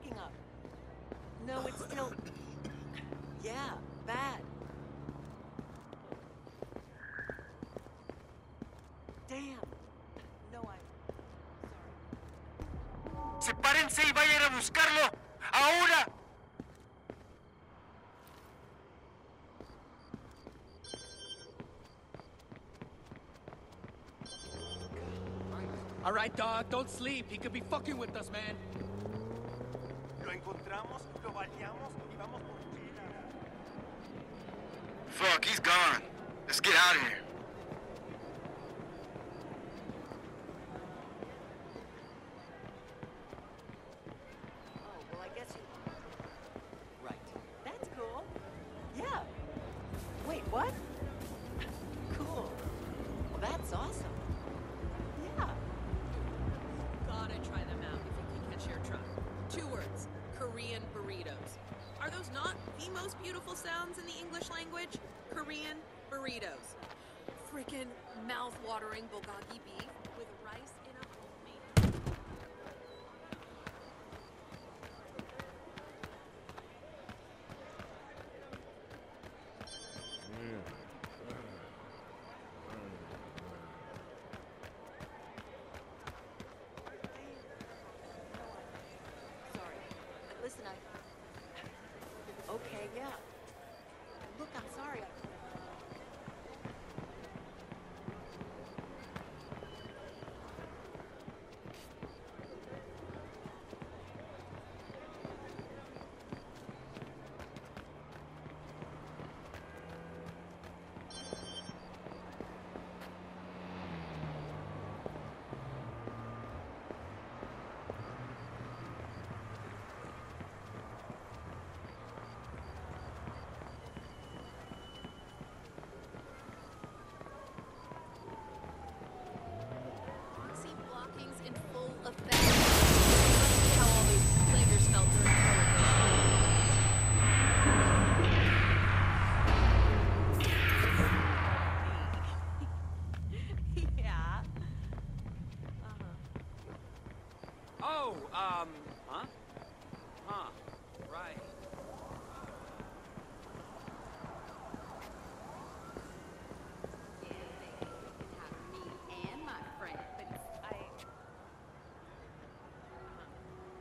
picking up. No, it's still... Yeah, bad. Damn. No, I'm sorry. ¡Sepárense y vayan a buscarlo! ¡Ahora! All right, dog, don't sleep. He could be fucking with us, man. Lo encontramos, lo baleamos y vamos por China. Fuck, he's gone. Let's get out of here. Oh, well, I guess you... Right. That's cool. Yeah. Wait, what? Cool. Well, that's awesome. Yeah. Gotta try them out if you can catch your truck. 2 words. Korean burritos. Are those not the most beautiful sounds in the English language? Korean burritos. Frickin' mouth-watering bulgogi beef with rice in a homemade... Sorry. Listen, Okay, yeah. Look, I'm sorry.